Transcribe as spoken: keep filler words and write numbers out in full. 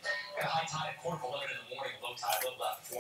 Got a high tide at quarter of eleven in the morning, low tide, low left.